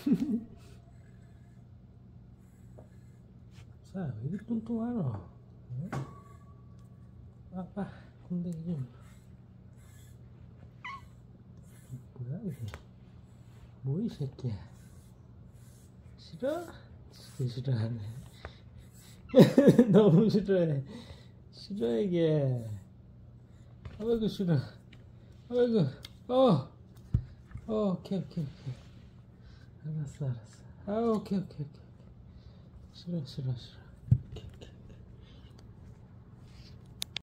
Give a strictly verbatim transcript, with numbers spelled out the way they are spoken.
자, 왜 이렇게 뚱뚱하노? 응? 아빠, 궁뎅이 좀. 뭐야, 이게? 뭐, 이 새끼야? 싫어? 진짜 싫어하네. 너무 싫어해. 싫어, 이게. 아이고, 싫어. 아이고, 어. 어, 오케이, 오케이, 오케이. 알았어, 알았어. 아, 오케이, 오케이, 오케이. 싫어, 싫어, 싫어.